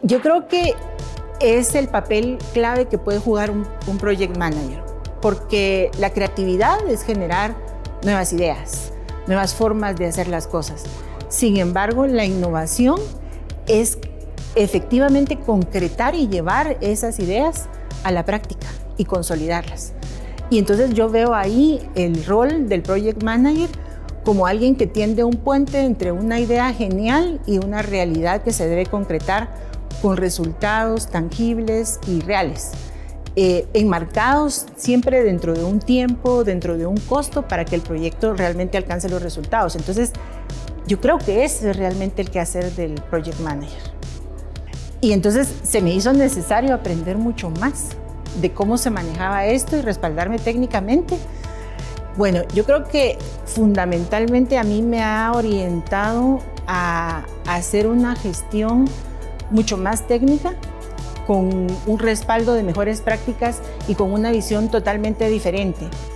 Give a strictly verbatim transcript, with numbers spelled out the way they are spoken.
Yo creo que es el papel clave que puede jugar un, un project manager, porque la creatividad es generar nuevas ideas, nuevas formas de hacer las cosas. Sin embargo, la innovación es efectivamente concretar y llevar esas ideas a la práctica y consolidarlas. Y entonces yo veo ahí el rol del project manager como alguien que tiende un puente entre una idea genial y una realidad que se debe concretar con resultados tangibles y reales, eh, enmarcados siempre dentro de un tiempo, dentro de un costo, para que el proyecto realmente alcance los resultados. Entonces, yo creo que ese es realmente el quehacer del project manager. Y entonces se me hizo necesario aprender mucho más de cómo se manejaba esto y respaldarme técnicamente. Bueno, yo creo que fundamentalmente a mí me ha orientado a, a hacer una gestión mucho más técnica, con un respaldo de mejores prácticas y con una visión totalmente diferente.